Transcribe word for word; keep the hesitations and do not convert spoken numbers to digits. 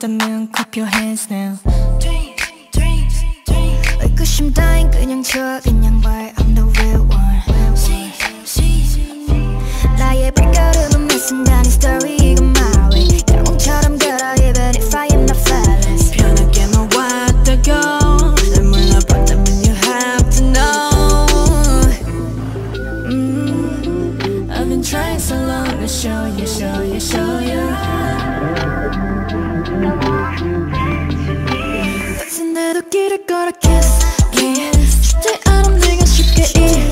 없다면 clap your hands now. 의구심 따윈 그냥 쳐 그냥 말 I'm the real one. 나의 발걸음은 미친다는 story 이건 my way. 영웅처럼 걸어 even if I am not flawless. 편하게 모았다고 날 몰라봤다면 you have to know. mm, I've been trying so long to show you, show you, show you. 당신들도 길을 걸어 kiss, kiss. 쉽지 않음 네가 쉽게 잊어.